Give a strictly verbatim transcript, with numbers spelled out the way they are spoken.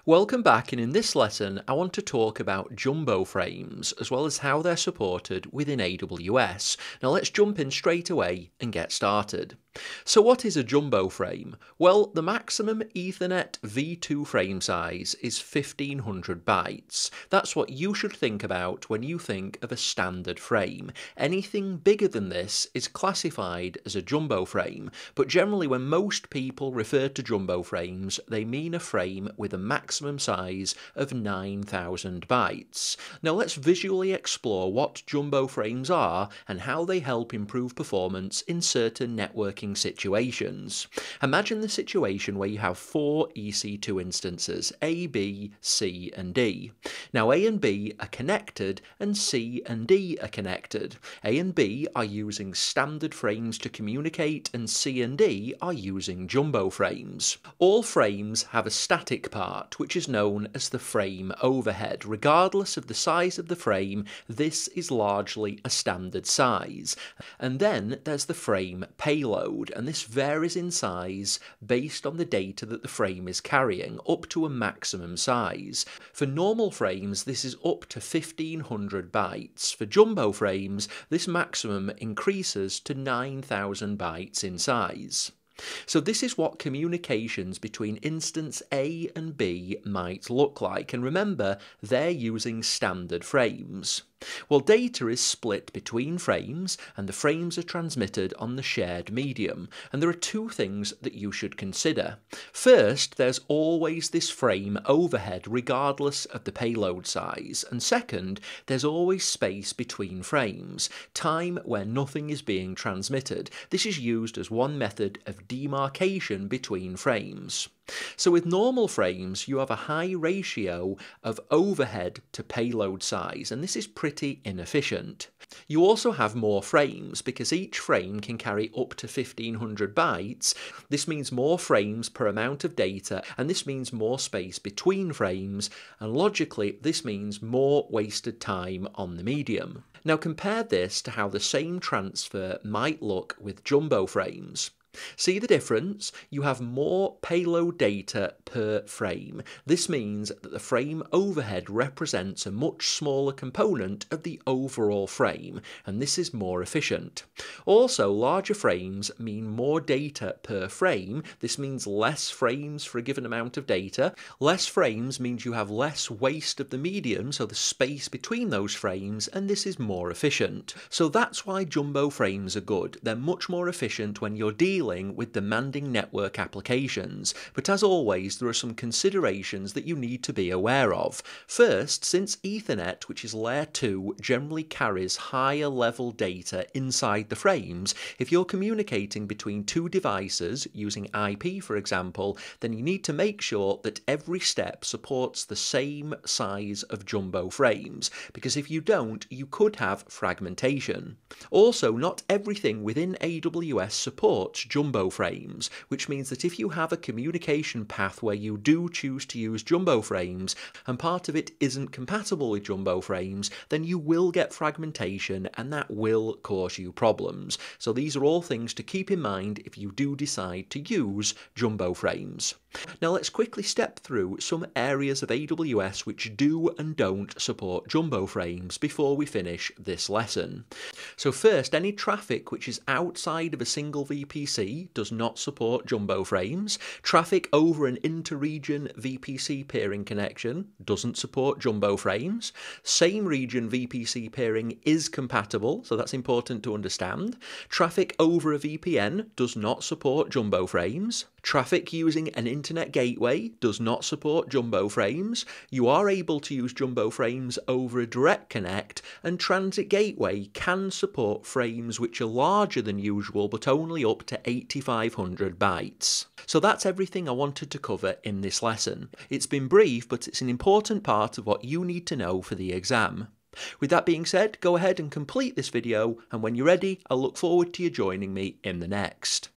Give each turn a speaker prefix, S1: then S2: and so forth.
S1: Welcome back, and in this lesson I want to talk about jumbo frames as well as how they're supported within A W S. Now let's jump in straight away and get started. So what is a jumbo frame? Well, the maximum Ethernet v two frame size is fifteen hundred bytes. That's what you should think about when you think of a standard frame. Anything bigger than this is classified as a jumbo frame, but generally when most people refer to jumbo frames, they mean a frame with a maximum size of nine thousand bytes. Now let's visually explore what jumbo frames are and how they help improve performance in certain networking situations. Imagine the situation where you have four E C two instances, A, B, C and D. Now A and B are connected and C and D are connected. A and B are using standard frames to communicate and C and D are using jumbo frames. All frames have a static part which is known as the frame overhead. Regardless of the size of the frame, this is largely a standard size. And then there's the frame payload, and this varies in size based on the data that the frame is carrying, up to a maximum size. For normal frames, this is up to fifteen hundred bytes. For jumbo frames, this maximum increases to nine thousand bytes in size. So this is what communications between instance A and B might look like, and remember, they're using standard frames. Well, data is split between frames, and the frames are transmitted on the shared medium, and there are two things that you should consider. First, there's always this frame overhead regardless of the payload size, and second, there's always space between frames, time where nothing is being transmitted. This is used as one method of demarcation between frames. So with normal frames, you have a high ratio of overhead to payload size, and this is pretty inefficient. You also have more frames because each frame can carry up to fifteen hundred bytes. This means more frames per amount of data, and this means more space between frames, and logically this means more wasted time on the medium. Now compare this to how the same transfer might look with jumbo frames. See the difference? You have more payload data per frame. This means that the frame overhead represents a much smaller component of the overall frame, and this is more efficient. Also, larger frames mean more data per frame. This means less frames for a given amount of data. Less frames means you have less waste of the medium, so the space between those frames, and this is more efficient. So that's why jumbo frames are good. They're much more efficient when you're dealing with demanding network applications, but as always there are some considerations that you need to be aware of. First, since Ethernet, which is layer two, generally carries higher level data inside the frames, if you're communicating between two devices using I P for example, then you need to make sure that every step supports the same size of jumbo frames, because if you don't, you could have fragmentation. Also, not everything within A W S supports jumbo frames, which means that if you have a communication path where you do choose to use jumbo frames and part of it isn't compatible with jumbo frames, then you will get fragmentation and that will cause you problems. So these are all things to keep in mind if you do decide to use jumbo frames. Now let's quickly step through some areas of A W S which do and don't support jumbo frames before we finish this lesson. So first, any traffic which is outside of a single V P C does not support jumbo frames. Traffic over an inter-region V P C peering connection doesn't support jumbo frames. Same region V P C peering is compatible, so that's important to understand. Traffic over a V P N does not support jumbo frames. Traffic using an internet gateway does not support jumbo frames. You are able to use jumbo frames over a direct connect, and transit gateway can support frames which are larger than usual but only up to eighty-five hundred bytes. So that's everything I wanted to cover in this lesson. It's been brief, but it's an important part of what you need to know for the exam. With that being said, go ahead and complete this video, and when you're ready, I'll look forward to you joining me in the next.